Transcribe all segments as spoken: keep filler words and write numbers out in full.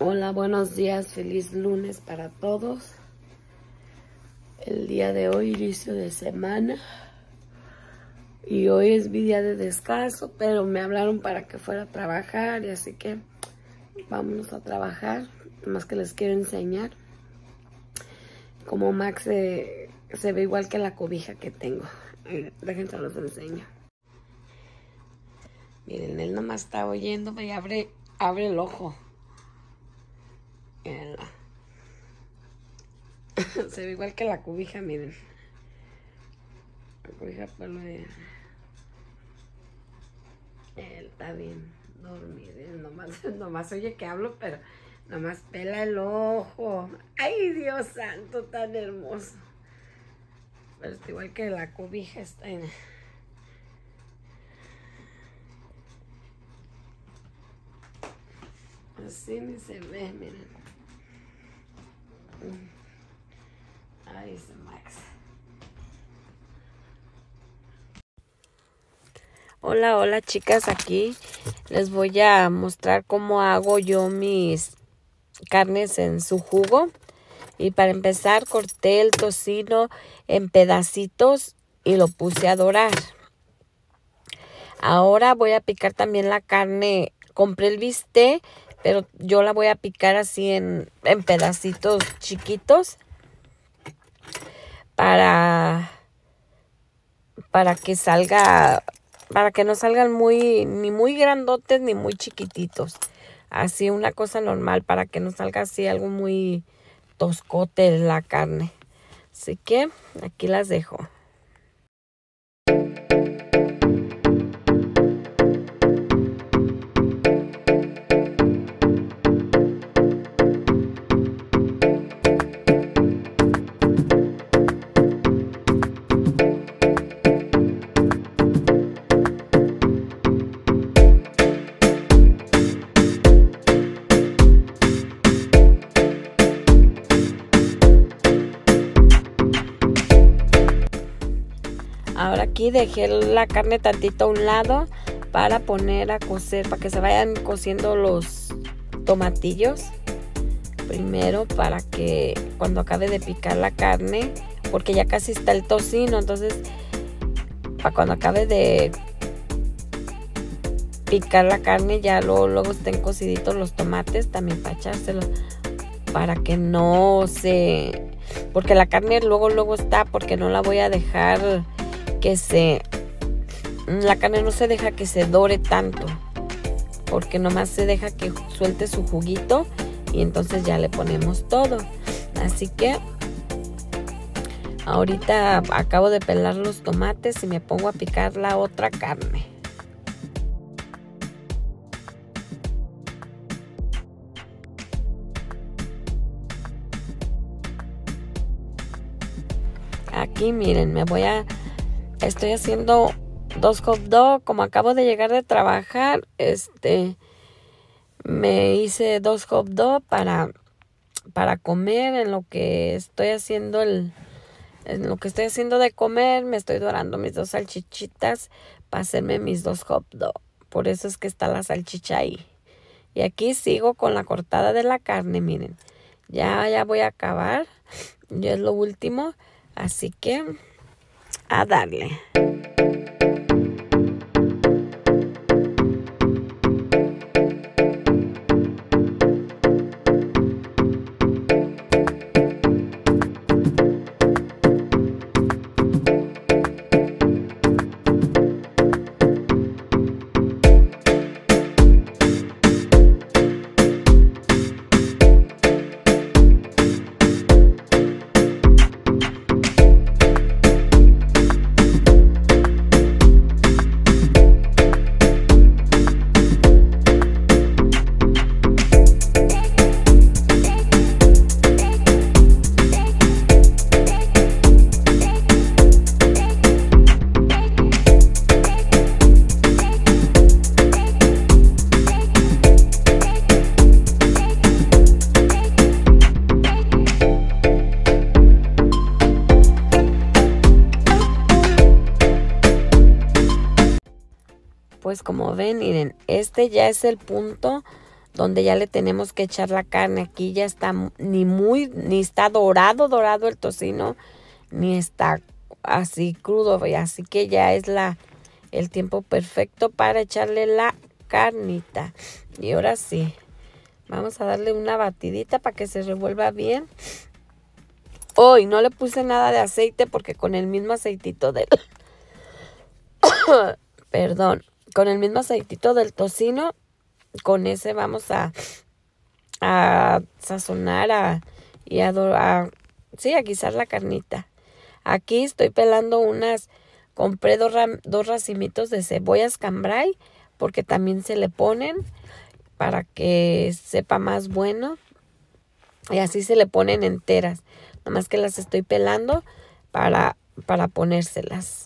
Hola, buenos días, feliz lunes para todos. El día de hoy, inicio de semana. Y hoy es mi día de descanso, pero me hablaron para que fuera a trabajar, y así que vámonos a trabajar. Más que les quiero enseñar cómo Max se, se ve igual que la cobija que tengo. Déjense los enseño. Miren, él nomás está oyendo y abre, abre el ojo. Mírenla. Se ve igual que la cobija, miren. La cobija pelo de... Él está bien dormido. Nomás, nomás oye que hablo, pero nomás pela el ojo. Ay, Dios santo, tan hermoso. Pero está igual que la cobija, está en... Así ni se ve, miren. Ahí está Max. Hola, hola chicas, aquí les voy a mostrar cómo hago yo mis carnes en su jugo. Y para empezar corté el tocino en pedacitos y lo puse a dorar. Ahora voy a picar también la carne. Compré el bistec, pero yo la voy a picar así en, en pedacitos chiquitos para, para que salga, para que no salgan muy, ni muy grandotes ni muy chiquititos. Así una cosa normal, para que no salga así algo muy toscote la carne. Así que aquí las dejo. Ahora aquí dejé la carne tantito a un lado para poner a cocer, para que se vayan cociendo los tomatillos. Primero para que cuando acabe de picar la carne, porque ya casi está el tocino, entonces para cuando acabe de picar la carne ya luego, luego estén cociditos los tomates, también para echárselos, para que no se... Porque la carne luego luego está, porque no la voy a dejar que se... La carne no se deja que se dore tanto, porque nomás se deja que suelte su juguito y entonces ya le ponemos todo. Así que ahorita acabo de pelar los tomates y me pongo a picar la otra carne. Aquí miren, me voy a... Estoy haciendo dos hot dogs. Como acabo de llegar de trabajar, este, me hice dos hot dogs para, para comer. En lo que estoy haciendo el, en lo que estoy haciendo de comer, me estoy dorando mis dos salchichitas para hacerme mis dos hot dogs. Por eso es que está la salchicha ahí. Y aquí sigo con la cortada de la carne, miren. Ya, ya voy a acabar. Ya es lo último. Así que a darle. Pues como ven, miren, este ya es el punto donde ya le tenemos que echar la carne. Aquí ya está ni muy, ni está dorado, dorado el tocino, ni está así crudo, así que ya es la, el tiempo perfecto para echarle la carnita. Y ahora sí, vamos a darle una batidita para que se revuelva bien. Hoy no le puse nada de aceite porque con el mismo aceitito del... Perdón, con el mismo aceitito del tocino, con ese vamos a, a sazonar a, y a, a, sí, a guisar la carnita. Aquí estoy pelando unas, compré dos, dos racimitos de cebollas cambray, porque también se le ponen para que sepa más bueno. Y así se le ponen enteras. Nomás que las estoy pelando para, para ponérselas.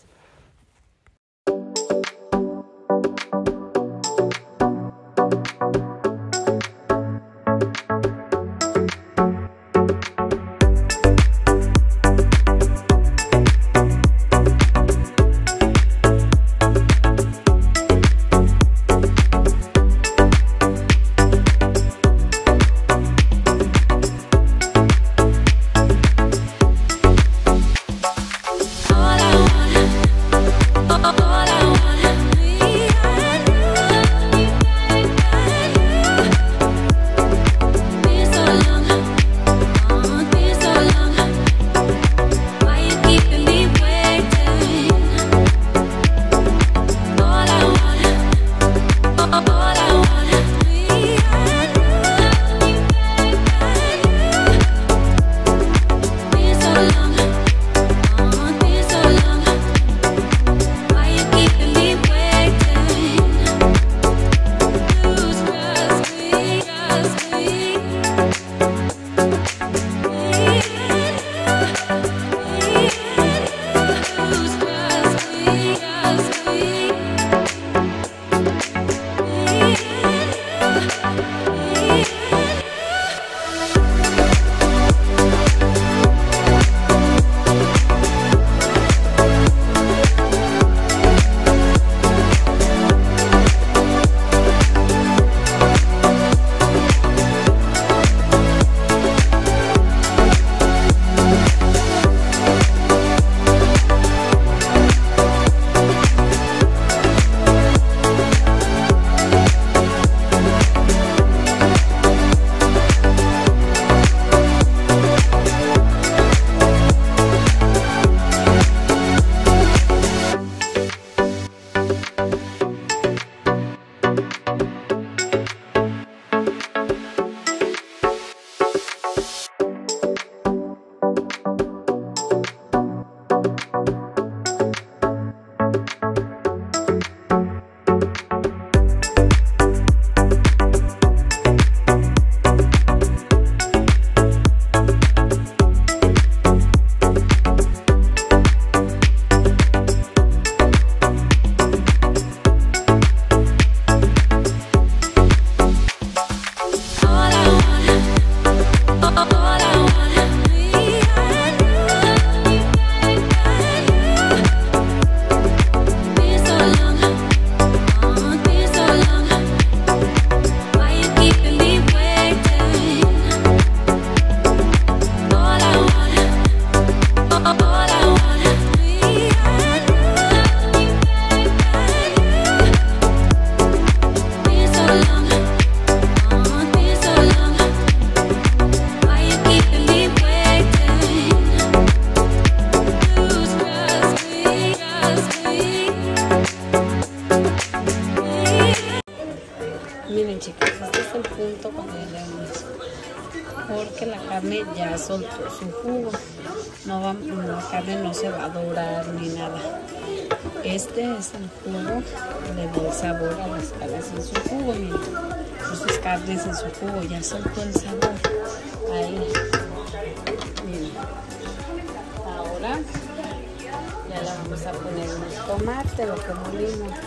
Miren chicos, este es el punto cuando ya le damos, porque la carne ya soltó su jugo, no va, la carne no se va a dorar ni nada. Este es el jugo, le da el sabor a las carnes en su jugo, miren, sus carnes en su jugo, ya soltó el sabor, ahí, miren. Ahora ya le vamos a poner un tomate, lo que molimos.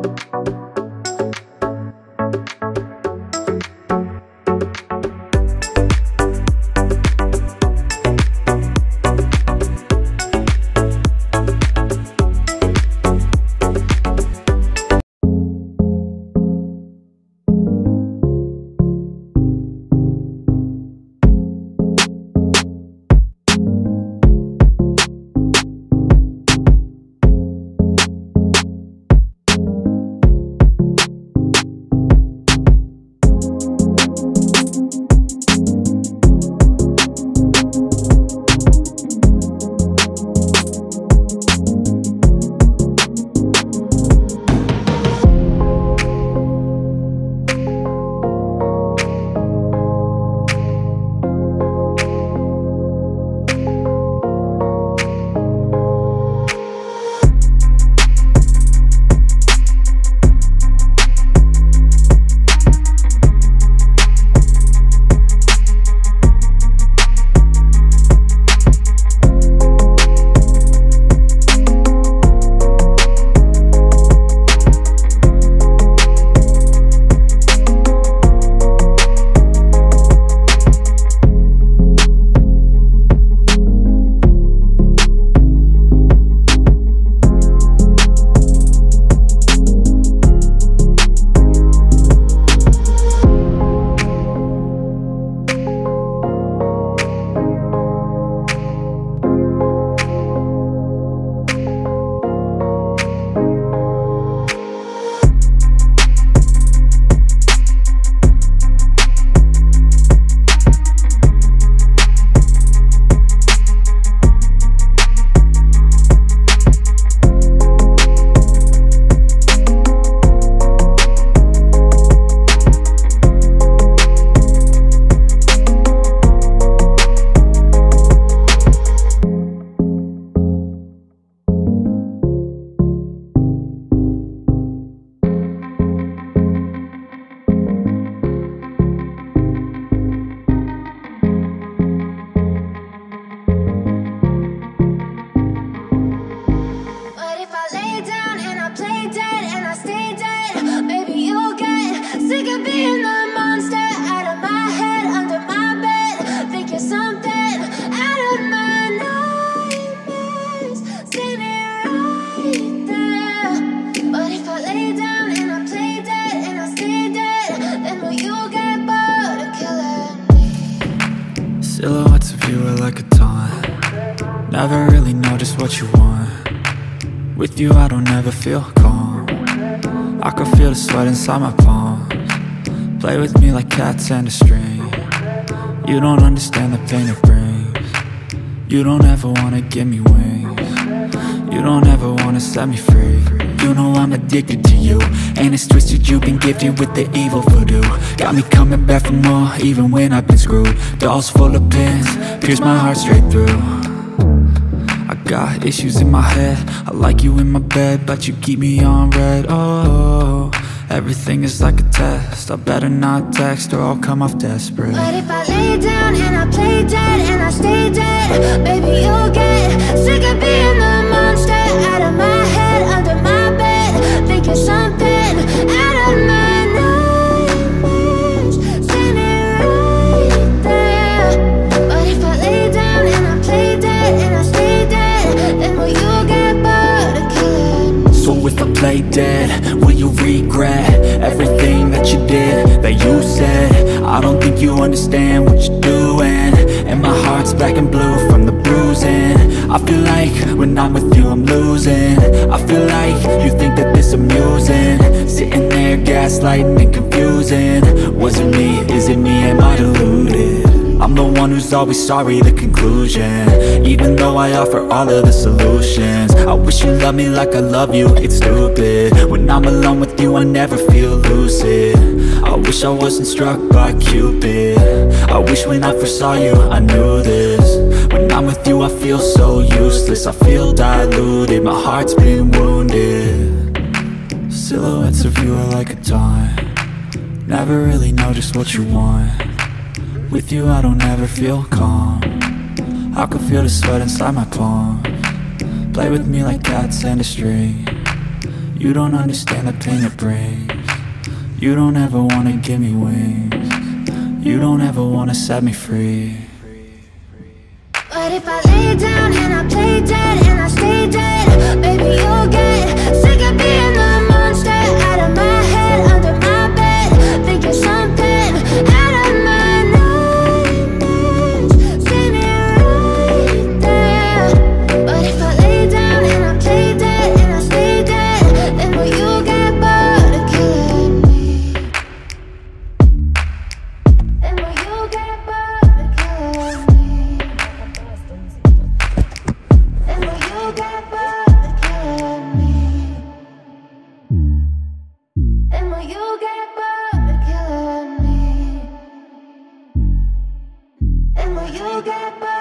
Silhouettes of you are like a taunt. Never really know just what you want. With you I don't ever feel calm. I can feel the sweat inside my palms. Play with me like cats and a string. You don't understand the pain it brings. You don't ever wanna give me wings. You don't ever wanna set me free. You know I'm addicted to you, and it's twisted, you've been gifted with the evil voodoo. Got me coming back for more, even when I've been screwed. Dolls full of pins, pierce my heart straight through. I got issues in my head, I like you in my bed, but you keep me on red. Oh, everything is like a test, I better not text or I'll come off desperate. But if I lay down and I play dead and I stay dead, baby you'll get sick of being the monster out of my head, under my bed, thinking something out of my nightmares, standing right there. But if I lay down and I play dead and I stay dead, then will you get bored of killing me? So if I play dead, will you regret everything that you did, that you said? I don't think you understand what you're doing, and my heart's black and blue from the bruising. I feel like when I'm with you I'm losing. I feel like you think that this amusing, sitting there gaslighting and confusing. Was it me? Is it me? Am I deluded? I'm the one who's always sorry, the conclusion, even though I offer all of the solutions. I wish you loved me like I love you, it's stupid. When I'm alone with you I never feel lucid. I wish I wasn't struck by Cupid. I wish when I first saw you I knew this. When I'm with you I feel so useless, I feel diluted, my heart's been wounded. Silhouettes of you are like a taunt. Never really know just what you want. With you I don't ever feel calm. I can feel the sweat inside my palms. Play with me like cats and a string. You don't understand the pain it brings. You don't ever wanna give me wings. You don't ever wanna set me free. But if I lay down and I play dead and I stay dead, baby, you'll get sick of being the monster out of my head, under my bed, thinking something out of my nightmares. See me right there. But if I lay down and I play dead and I stay dead, then will you get bored of killing me? Then will you get bored of killing me? Then will you get bored of killing me? Then will you get bored of killing me? Then will you get bored?